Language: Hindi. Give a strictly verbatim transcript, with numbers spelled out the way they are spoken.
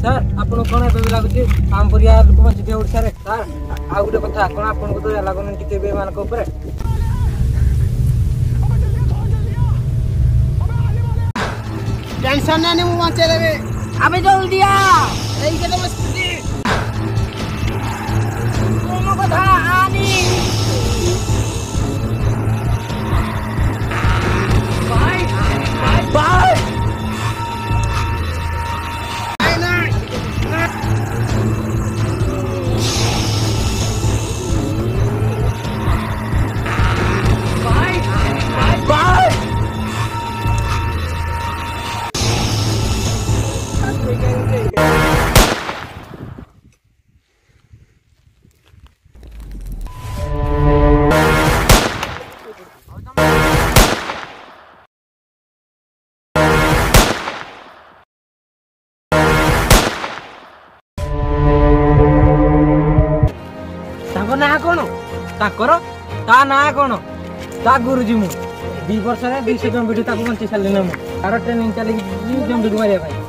सर आपन कोन एबे लागुची काम परिया लोक बंचिते ओडिसा रे सर आ गुटे कथा कोन आपन को तो लागुन टिके बे मान को ऊपर टेंशन ना नहीं बंचे देबे अबे जल्दी आ एई के तो मस्ती कोन कथा आनी बाय बाय बाय ना कौन ताकर ता ना कौन ता गुरुजी मु दी वर्ष रे दो सौ जंबिडी ताको बंची साले ना मु तार ट्रेनिंग चली जंबिडी मारिया भाई